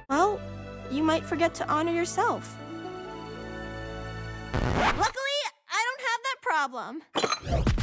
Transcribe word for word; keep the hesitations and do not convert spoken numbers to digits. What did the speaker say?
Well, you might forget to honor yourself. Luckily, I don't have that problem.